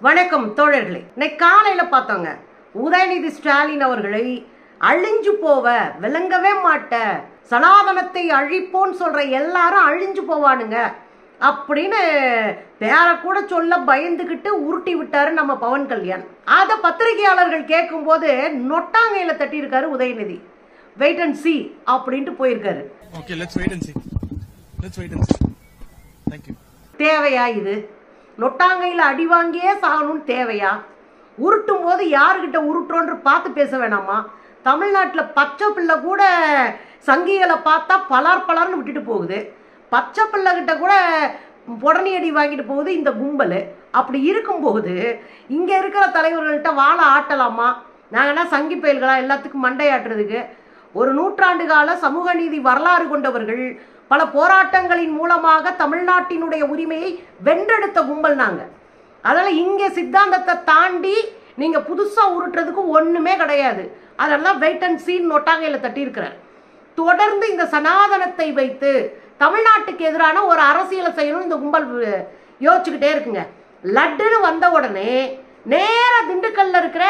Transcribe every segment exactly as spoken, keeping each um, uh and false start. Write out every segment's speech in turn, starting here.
வணக்கம் தோழர்களே. இன்னைக்கு காலையில பார்த்தோங்க, உதயநிதி ஸ்டாலின் அவர்களை அழிஞ்சு போவ விளங்கவே மாட்ட சனாதனத்தை அழிப்போன்னு சொல்ற எல்லாரும் அழிஞ்சு போவானுங்க அப்படின்னு பேர கூட சொல்ல பயந்துகிட்டு உருட்டி விட்டாரு நம்ம பவன் கல்யாண். அத பத்திரிகையாளர்கள் கேட்கும் போது நொட்டாங்கையில தட்டி இருக்காரு உதயநிதி. வெயிட் அண்ட் சி அப்படின்ட்டு போயிருக்காரு. Okay, let's wait and see. Let's wait and see. Thank you. தேவையா இது? நொட்டாங்கையில் அடி வாங்கியே சாகணும்னு தேவையா? உருட்டும் போது யாருக்கிட்ட உருட்டுறோன்று பார்த்து பேச வேணாமா? தமிழ்நாட்டில் பச்சை பிள்ளை கூட சங்கிகளை பார்த்தா பலார் பலார்னு விட்டுட்டு போகுது. பச்சை பிள்ளைகிட்ட கூட புடனி அடி வாங்கிட்டு போகுது இந்த கும்பல். அப்படி இருக்கும்போது இங்கே இருக்கிற தலைவர்கள்ட்ட வாழை ஆட்டலாமா? நாங்கன்னா சங்கி பயல்களா எல்லாத்துக்கும் மண்டையாட்டுறதுக்கு? ஒரு நூற்றாண்டு கால சமூக நீதி வரலாறு கொண்டவர்கள், பல போராட்டங்களின் மூலமாக தமிழ்நாட்டினுடைய உரிமையை வென்றெடுத்த கும்பல் நாங்க. அதனால இங்கே சித்தாந்தத்தை தாண்டி நீங்க புதுசா உருட்டுறதுக்கு ஒண்ணுமே கிடையாது. அதெல்லாம் வெயிட் அண்ட் சீன் நொட்டாங்கையில தட்டி இருக்கிறார். தொடர்ந்து இந்த சனாதனத்தை வைத்து தமிழ்நாட்டுக்கு எதிரான ஒரு அரசியலை செய்யணும் இந்த கும்பல் யோசிச்சுக்கிட்டே இருக்குங்க. லட்டுன்னு வந்த உடனே நேர திண்டுக்கல்ல இருக்கிற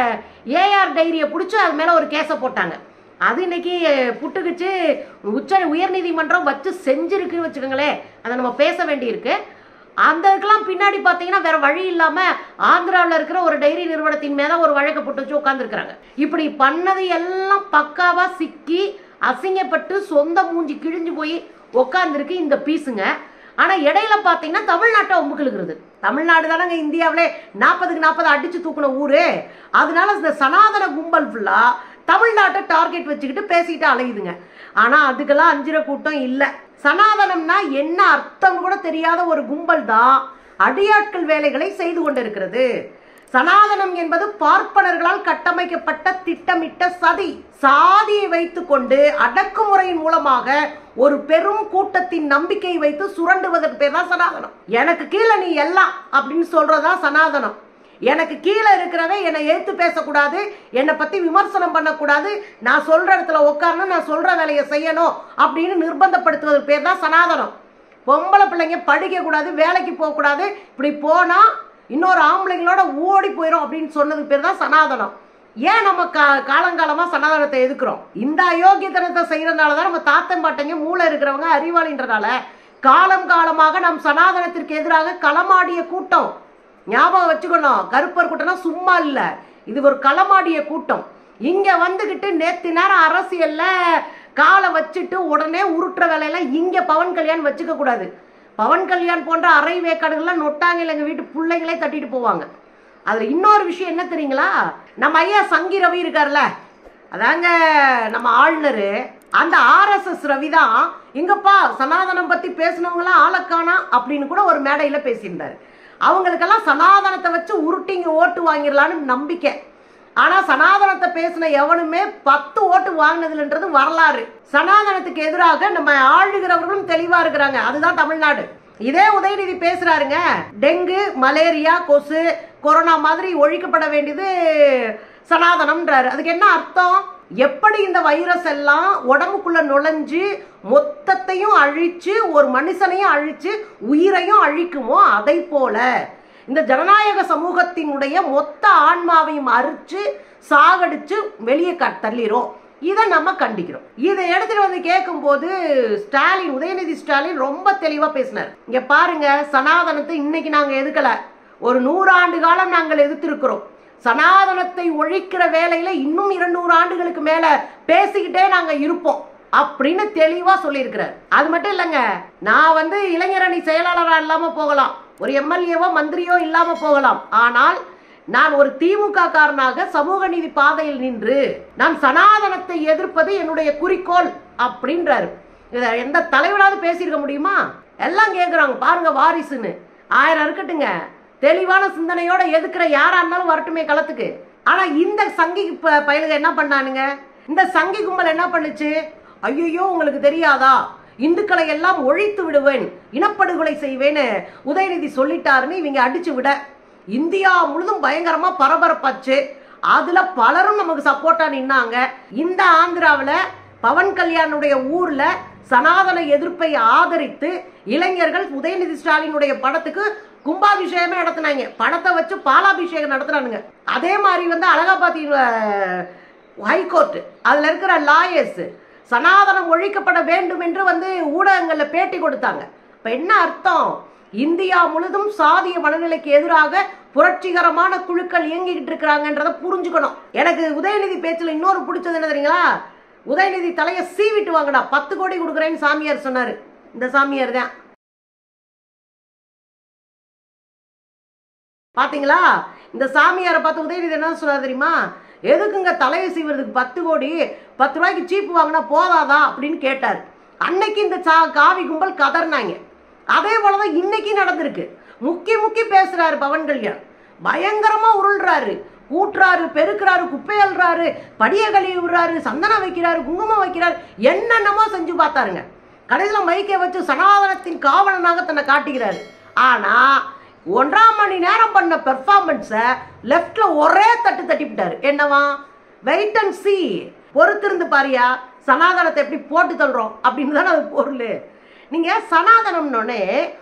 ஏஆர் டைரியை பிடிச்சி அது மேல ஒரு கேஸை போட்டாங்க. அது இன்னைக்கு புட்டுக்குச்சு உச்ச உயர்நீதிமன்றம் வச்சு செஞ்சிருக்குன்னு வச்சுக்கோங்களேன். அதை நம்ம பேச வேண்டியிருக்கு. அந்த இதுக்கெல்லாம் பின்னாடி பார்த்தீங்கன்னா வேற வழி இல்லாம ஆந்திராவில் இருக்கிற ஒரு டைரி நிறுவனத்தின் மேல ஒரு வழக்கு போட்டு வச்சு உட்காந்துருக்காங்க. இப்படி பண்ணது எல்லாம் பக்காவா சிக்கி அசிங்கப்பட்டு சொந்த மூஞ்சி கிழிஞ்சு போய் உட்காந்துருக்கு இந்த பீஸுங்க. ஆனா இடையில பாத்தீங்கன்னா தமிழ்நாட்டை ஒம்புக்கிழுக்கிறது. தமிழ்நாடு தானங்க இந்தியாவிலே நாற்பதுக்கு நாற்பது அடிச்சு தூக்குன ஊரு. அதனால இந்த சனாதன கும்பல் ஃபுல்லா தமிழ்நாட்டை டார்கெட் வச்சுக்கிட்டு பேசிட்டு அலையுதுங்க. ஆனா அதுக்கெல்லாம் அஞ்சிர கூட்டம் இல்லை. சனாதனம்னா என்ன அர்த்தம் கூட தெரியாத ஒரு கும்பல் தான் அடியாட்கள் வேலைகளை செய்து கொண்டிருக்கிறது. சனாதனம் என்பது பார்ப்பனர்களால் கட்டமைக்கப்பட்ட திட்டமிட்ட சதி. சாதியை வைத்துக் கொண்டு அடக்குமுறையின் மூலமாக ஒரு பெரும் கூட்டத்தின் நம்பிக்கையை வைத்து சுரண்டுவதற்கு பேர் தான் சனாதனம். எனக்கு கீழே நீ எல்லாம் அப்படின்னு சொல்றதா சனாதனம். எனக்கு கீழே இருக்கிறவன் என்னை ஏத்து பேசக்கூடாது, என்னை பத்தி விமர்சனம் பண்ணக்கூடாது, நான் சொல்ற இடத்துல உட்காரணும், நான் சொல்ற வேலையை செய்யணும் அப்படின்னு நிர்பந்தப்படுத்துவதற்கு பேர் தான் சனாதனம். பொம்பளை பிள்ளைங்க படிக்க கூடாது, வேலைக்கு போகக்கூடாது, இப்படி போனா இன்னொரு ஆம்பளைங்களோட ஓடி போயிடும் அப்படின்னு சொன்னதுக்கு பேர் தான் சனாதனம். ஏன் நம்ம கா காலங்காலமா சனாதனத்தை எதுக்குறோம்? இந்த அயோக்கியத்தனத்தை செய்யறதுனாலதான் நம்ம தாத்தன் பாட்டைங்க மூளை இருக்கிறவங்க அறிவாளின்றதால காலம் காலமாக நம் சனாதனத்திற்கு எதிராக களமாடிய கூட்டம். ஞாபகம் வச்சுக்கணும், கருப்பர் கூட்டம்னா சும்மா இல்ல, இது ஒரு களமாடிய கூட்டம். இங்க வந்துகிட்டு நேத்து நேரம் அரசியல்ல காலை வச்சுட்டு உடனே உருட்டுற வேலையெல்லாம் இங்க பவன் கல்யாண் வச்சுக்க கூடாது. பவன் கல்யாண் போன்ற அரை வேக்காடுகள்லாம் நொட்டாங்க எங்க வீட்டு பிள்ளைங்களே தட்டிட்டு போவாங்க. அதுல இன்னொரு விஷயம் என்ன தெரியுங்களா? நம்ம ஐயா சங்கி ரவி இருக்கார்ல, அதாங்க நம்ம ஆளுநரு, அந்த ஆர் எஸ் எஸ் ரவி தான் இங்கப்பா சனாதனம் பத்தி பேசினவங்களாம் ஆளக்கானா அப்படின்னு கூட ஒரு மேடையில பேசியிருந்தாரு. அவங்களுக்கெல்லாம் சனாதனத்தை வச்சு உருட்டிங்க ஓட்டு வாங்கிடலான்னு நம்பிக்கை. ஆனா சனாதனத்தை பேசின எவனுமே பத்து ஓட்டு வாங்கினதுன்றது வரலாறு. சனாதனத்துக்கு எதிராக நம்ம ஆளுகிறவர்களும் தெளிவா இருக்கிறாங்க. அதுதான் தமிழ்நாடு. இதே உதயநிதி பேசுறாருங்க, டெங்கு மலேரியா கொசு கொரோனா மாதிரி ஒழிக்கப்பட வேண்டியது சனாதனம்ன்றாரு. அதுக்கு என்ன அர்த்தம்? எப்படி இந்த வைரஸ் எல்லாம் உடம்புக்குள்ள நுழைஞ்சு மொத்தத்தையும் அழிச்சு ஒரு மனுஷனையும் அழிச்சு உயிரையும் அழிக்குமோ அதை போல இந்த ஜனநாயக சமூகத்தினுடைய மொத்த ஆன்மாவையும் அரிச்சு சாகடிச்சு வெளியே தள்ளிரும். இதை நம்ம கண்டிக்கிறோம். இதை எடுத்துட்டு வந்து கேட்கும் போது ஸ்டாலின், உதயநிதி ஸ்டாலின் ரொம்ப தெளிவா பேசினார். இங்க பாருங்க, சனாதனத்தை இன்னைக்கு நாங்க எதுக்கல, ஒரு நூறாண்டு காலம் நாங்கள் எதிர்த்திருக்கிறோம். சனாதனத்தை ஒழிக்கிற வேலையில இன்னும் இருநூறு ஆண்டுகளுக்கு மேல பேசிக்கிட்டே நாங்க இருப்போம் அப்படின்னு தெளிவா சொல்லியிருக்கிறார். அது மட்டும் இல்லைங்க, நான் வந்து இளைஞரணி செயலாளரா இல்லாம போகலாம், ஒரு எம்எல்ஏவோ மந்திரியோ இல்லாம போகலாம், ஆனால் நான் ஒரு திமுக காரனாக சமூக நீதி பாதையில் நின்று நான் சனாதனத்தை எதிர்ப்பது என்னுடைய குறிக்கோள் அப்படின்றாரு. இத எந்த தலைவராவது பேசியிருக்க முடியுமா? எல்லாம் கேட்கிறாங்க பாருங்க வாரிசுன்னு. ஆயிரம் இருக்கட்டுங்க, தெளிவான சிந்தனையோட எதுக்குற யாரா இருந்தாலும் வரட்டுமே களத்துக்கு. ஆனா இந்த சங்கி பயலுக என்ன பண்ணானுங்க? இந்த சங்கி கும்பல் என்ன பண்ணுச்சு? ஐயோ உங்களுக்கு தெரியாதா, இந்துக்களை எல்லாம் ஒழித்து விடுவேன், இனப்படுகொலை செய்வேன்னு உதயநிதி சொல்லிட்டாருன்னு இவங்க அடிச்சு விட இந்தியா முழுதும் பயங்கரமா பரபரப்பாச்சு. அதுல பலரும் நமக்கு சப்போர்ட்டா நின்னாங்க. இந்த ஆந்திராவில் பவன் கல்யாணுடைய ஊர்ல சனாதன எதிர்ப்பை ஆதரித்து இளைஞர்கள் உதயநிதி ஸ்டாலினுடைய படத்துக்கு கும்பாபிஷேகமே நடத்தினாங்க, பணத்தை வச்சு பாலாபிஷேகம் நடத்துறானுங்க. அதே மாதிரி வந்து அலகாபாத் ஹைகோர்ட் அதுல இருக்கிற லாயர்ஸ் சனாதனம் ஒழிக்கப்பட வேண்டும் என்று வந்து ஊடகங்கள்ல பேட்டி கொடுத்தாங்க. இப்ப என்ன அர்த்தம்? இந்தியா முழுதும் சாதிய மனநிலைக்கு எதிராக புரட்சிகரமான குழுக்கள் இயங்கிக்கிட்டு இருக்கிறாங்கன்றத புரிஞ்சுக்கணும். எனக்கு உதயநிதி பேச்சுல இன்னொரு பிடிச்சது என்ன தெரியுங்களா? உதயநிதி தலையை சீவிட்டு வாங்கடா, பத்து கோடி கொடுக்குறேன்னு சாமியார் சொன்னாரு. இந்த சாமியார் தான் பாத்தீங்களா? இந்த சாமியாரை பார்த்து உதயநிதி என்ன சொன்னார் தெரியுமா? எதுக்குங்க தலையை சீவுறதுக்கு பத்து கோடி, பத்து ரூபாய்க்கு சீப்பு வாங்கினா போதாதா அப்படின்னு கேட்டார். அன்னைக்கு இந்த காவி கும்பல் கதர்னாங்க. அதே போலதான் இன்னைக்கு நடந்திருக்கு. முக்கி முக்கி பேசுறாரு பவன் கல்யாண், பயங்கரமா உருள்றாரு, கூட்டுறாரு, பெருக்குறாரு, குப்பை அள்ளுறாரு, படிய கழுவி விடுறாரு, சந்தனம் வைக்கிறாரு, குங்குமம் வைக்கிறாரு, என்னென்னமோ செஞ்சு பார்த்தாருங்க. கடைசியில் மைக்கை வச்சு சனாதனத்தின் காவலனாக தன்னை காட்டுகிறாரு. ஆனா ஒன்றாம் மணி நேரம் பண்ண பெர்ஃபார்மன்ஸை லெஃப்ட்ல ஒரே தட்டு தட்டிவிட்டாரு. என்னவா? வெயிட் அண்ட் சி, பொறுத்திருந்து பாரியா சனாதனத்தை எப்படி போட்டு தள்ளுறோம் அப்படின்னு தானே அது பொருள். நீங்க சனாதனம்னோடனே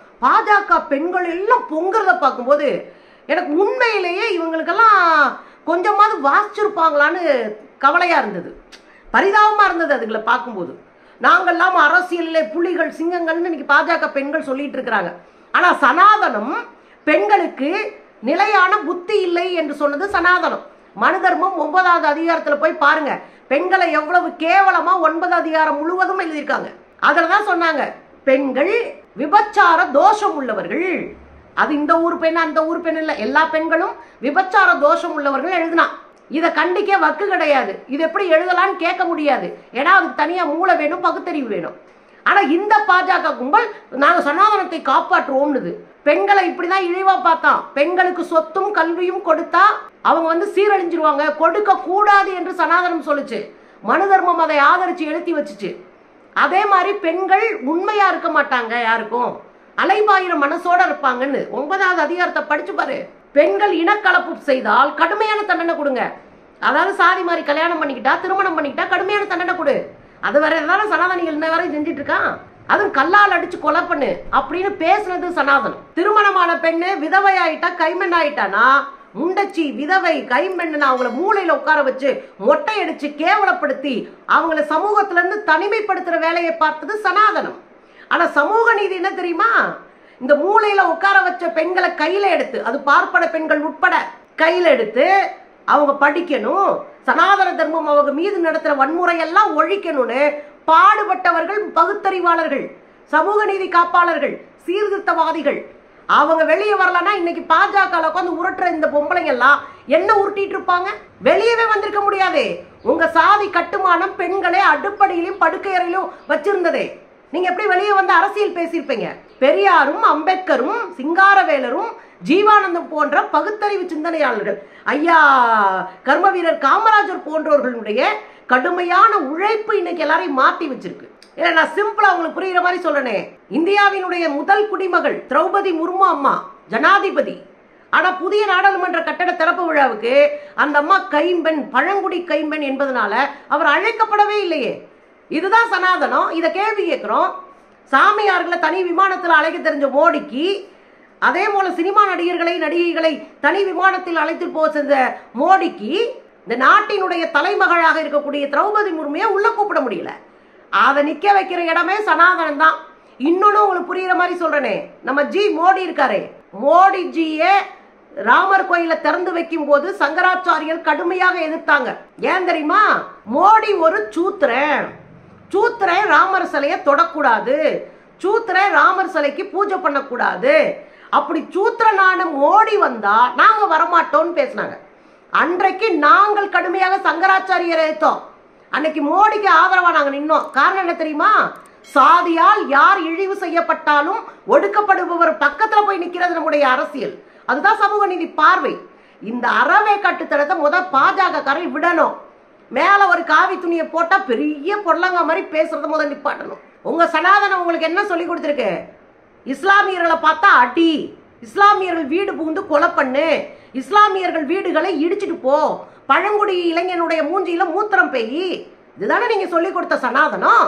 பாஜக பெண்கள் எல்லாம் பொங்குறத பார்க்கும்போது எனக்கு உண்மையிலேயே இவங்களுக்கெல்லாம் கொஞ்சமாவது வாசிச்சிருப்பாங்களான்னு கவலையா இருந்தது, பரிதாபமா இருந்தது அதுகளை பார்க்கும்போது. நாங்கள்லாம் அரசியலில் புலிகள் சிங்கங்கள்னு இன்னைக்கு பாஜக பெண்கள் சொல்லிட்டு இருக்கிறாங்க. ஆனா சனாதனம் பெண்களுக்கு நிலையான புத்தி இல்லை என்று சொன்னது சனாதனம். மனு தர்மம் ஒன்பதாவது அதிகாரத்துல போய் பாருங்க, பெண்களை எவ்வளவு கேவலமா ஒன்பது அதிகாரம் முழுவதும் எழுதியிருக்காங்க. அதுலதான் சொன்னாங்க பெண்கள் விபச்சார தோஷம் உள்ளவர்கள். அது இந்த ஊர் பெண் அந்த ஊர் பெண் இல்ல, எல்லா பெண்களும் விபச்சார தோஷம் உள்ளவர்கள் எழுதினா. இதை கண்டிக்க வக்கு கிடையாது. இது எப்படி எழுதலான்னு கேட்க முடியாது, ஏன்னா அதுக்கு தனியா மூளை வேணும், பகுத்தறிவு வேணும். ஆனா இந்த பாஜக கும்பல் நாங்க சனாதனத்தை காப்பாற்றுவோம்னுது. பெண்களை இப்படிதான் இழிவா பார்த்தான். பெண்களுக்கு சொத்தும் கல்வியும் கொடுத்தா அவங்க வந்து சீரழிஞ்சிருவாங்க, கொடுக்க கூடாது என்று சனாதனம் சொல்லுச்சு. மனு தர்மம் அதை ஆதரிச்சு எழுதி வச்சுச்சு. அதே மாதிரி பெண்கள் உண்மையா இருக்க மாட்டாங்க, யாருக்கும் அலைபாயிர மனசோட இருப்பாங்கன்னு ஒன்பதாவது அதிகாரத்தை படிச்சு பாரு. பெண்கள் இனக்கலப்பு செய்தால் கடுமையான தண்டனை கொடுங்க. அதாவது சாதி மாதிரி கல்யாணம் பண்ணிக்கிட்டா, திருமணம் பண்ணிக்கிட்டா கடுமையான தண்டனை கொடு. அது வேற ஏதாவது சனாதனிகள் என்ன வரை செஞ்சிட்டு இருக்கான். அதுவும் கல்லால் அடிச்சு கொலை பண்ணு அப்படின்னு பேசுனது சனாதனம். திருமணமான பெண்ணு விதவை ஆயிட்டா, கைமென் ஆயிட்டானா, முண்டச்சி விதவை கைம்பெண்ணு அவங்கள மூளையில உட்கார வச்சு மொட்டை அடிச்சு கேவலப்படுத்தி அவங்கள சமூகத்துல இருந்து தனிமைப்படுத்துற வேலையை பார்த்தது சனாதனம். ஆனா சமூக நீதி என்ன தெரியுமா? இந்த மூளையில உட்கார வச்ச பெண்களை கையில எடுத்து, அது பார்ப்பன பெண்கள் உட்பட கையில எடுத்து அவங்க படிக்கணும், சனாதன தர்மம் அவங்க மீது நடத்துற வன்முறை எல்லாம் ஒழிக்கணும்னு பாடுபட்டவர்கள் பகுத்தறிவாளர்கள், சமூக நீதி காப்பாளர்கள், சீர்திருத்தவாதிகள். அவங்க வெளியே வரலன்னா இன்னைக்கு பாஜக உட்காந்து உருட்டுற இந்த பொம்பளைங்க எல்லாம் என்ன உருட்டிட்டு இருப்பாங்க? வெளியவே வந்திருக்க முடியாதே. உங்க சாதி கட்டுமானம் பெண்களை அடுப்படியிலும் படுக்கை அறையிலும் வச்சிருந்ததே. நீங்க எப்படி வெளியே வந்து அரசியல் பேசியிருப்பீங்க? பெரியாரும் அம்பேத்கரும் சிங்காரவேலரும் ஜீவானந்தம் போன்ற பகுத்தறிவு சிந்தனையாளர்கள், ஐயா கர்ம வீரர் காமராஜர் போன்றவர்களுடைய கடுமையான உழைப்பு இன்னைக்கு எல்லாரையும் மாத்தி வச்சிருக்கு. நான் சிம்பிளா உங்களுக்கு புரியுற மாதிரி சொல்றேனே, இந்தியாவினுடைய முதல் குடிமகள் திரௌபதி முர்மு அம்மா ஜனாதிபதி. ஆனா புதிய நாடாளுமன்ற கட்டட திறப்பு விழாவுக்கு அந்த அம்மா கைம்பெண், பழங்குடி கைம்பெண் என்பதனால அவர் அழைக்கப்படவே இல்லையே. இதுதான் சனாதனம். இதை கேள்வி கேட்கிறோம். சாமியார்களை தனி விமானத்தில் அழைக்க தெரிஞ்ச மோடிக்கு, அதே போல சினிமா நடிகர்களை நடிகைகளை தனி விமானத்தில் அழைத்து போக செஞ்ச மோடிக்கு இந்த நாட்டினுடைய தலைமகளாக இருக்கக்கூடிய திரௌபதி முர்முவை உள்ள கூப்பிட முடியல. அதை நிக்க வைக்கிற இடமே சனாதனம் தான். இன்னொன்னு உங்களுக்கு புரியுற மாதிரி சொல்றேனே, நம்ம ஜி மோடி இருக்காரு, மோடி ஜியே ராமர் கோயில திறந்து வைக்கும் போது சங்கராச்சாரியர் கடுமையாக எதிர்த்தாங்க. ஏன் தெரியுமா? மோடி ஒரு சூத்திரன், சூத்திரன் ராமர் சிலையை தொடக்கூடாது, சூத்திரன் ராமர் சிலைக்கு பூஜை பண்ணக்கூடாது. அப்படி சூத்திரனான மோடி வந்தா நாங்க வரமாட்டோம்னு பேசினாங்க. அன்றைக்கு நாங்கள் கடுமையாக சங்கராச்சாரியரை எதிர்த்தோம். அன்னைக்கு மோடிக்கு ஆதரவா நாங்க நின்னோம். காரணம் என்ன தெரியுமா? சாதியால் யார் இழிவு செய்யப்பட்டாலும் ஒடுக்கப்படுபவர் பக்கத்துல போய் நிக்கிறது நம்முடைய அரசியல். அதுதான் சமூக நீதி பார்வை. இந்த அறவே கட்டுத்தடத்தை முத பாஜக காரை விடணும். மேல ஒரு காவி துணியை போட்டா பெரிய பொருளங்க மாதிரி பேசுறத முத நிப்பாட்டணும். உங்க சனாதனம் உங்களுக்கு என்ன சொல்லி கொடுத்துருக்கு? இஸ்லாமியர்களை பார்த்தா அடி, இஸ்லாமியர்கள் வீடு புகுந்து கொலை பண்ணு, இஸ்லாமியர்கள் வீடுகளை இடிச்சிட்டு போ, பழங்குடி இளைஞனுடைய மூஞ்சியில மூத்திரம் பெய். இதுதானே நீங்க சொல்லி கொடுத்த சனாதனம்.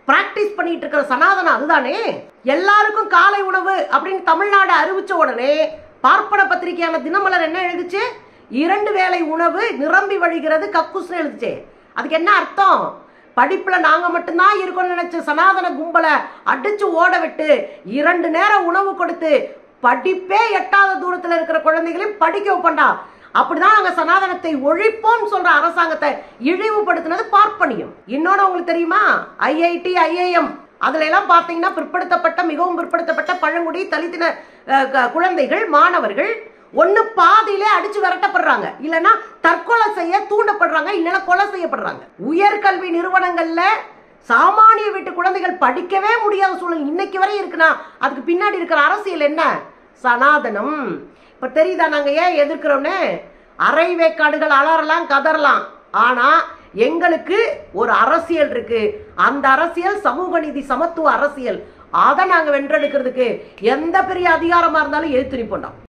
பிராக்டிஸ் பண்ணிட்டு இருக்கிற சனாதனம் அதுதானே. எல்லாருக்கும் காலை உணவு அப்படின்னு தமிழ்நாடு அறிவிச்ச உடனே பார்ப்பன பத்திரிகையான தினமலர் என்ன எழுதுச்சு? இரண்டு வேளை உணவு நிரம்பி வழிகிறது கக்குஸ்னு எழுதுச்சு. அதுக்கு என்ன அர்த்தம்? படிப்புல நாங்க மட்டும்தான் இருக்கணும்னு நினைச்ச சனாதன கும்பலை அடிச்சு ஓட விட்டு இரண்டு நேரம் உணவு கொடுத்து படிப்பே எட்டாத தூரத்துல இருக்கிற குழந்தைகளையும் படிக்க வைப்பண்டா, அப்படிதான் நாங்க சனாதனத்தை ஒழிப்போம் சொல்ற அரசாங்கத்தை இழிவுபடுத்தினது பார்ப்பனியம். இன்னொன்னு உங்களுக்கு தெரியுமா? ஐஐடி ஐஐஎம் அதுல எல்லாம் பாத்தீங்கன்னா பிற்படுத்தப்பட்ட மிகவும் பிற்படுத்தப்பட்ட பழங்குடி தலித்தின குழந்தைகள் மாணவர்கள் ஒன்னு பாதியிலே அடிச்சு விரட்டப்படுறாங்க, இல்லைன்னா தற்கொலை செய்ய தூண்டப்படுறாங்க, இல்லைன்னா கொலை செய்யப்படுறாங்க. உயர்கல்வி நிறுவனங்கள்ல சாமானிய வீட்டு குழந்தைகள் படிக்கவே முடியாத சூழல் இன்னைக்கு வரை இருக்குன்னா அதுக்கு பின்னாடி இருக்கிற அரசியல் என்ன? சனாதனம். இப்ப தெரியுதா நாங்க ஏன் எதிர்க்கிறோம்னு? அரை வேக்காடுகள் அலறலாம் கதறலாம், ஆனா எங்களுக்கு ஒரு அரசியல் இருக்கு. அந்த அரசியல் சமூக நீதி சமத்துவ அரசியல். அதை நாங்க வென்றெடுக்கிறதுக்கு எந்த பெரிய அதிகாரமா இருந்தாலும் எதிர்த்து நிற்போம்.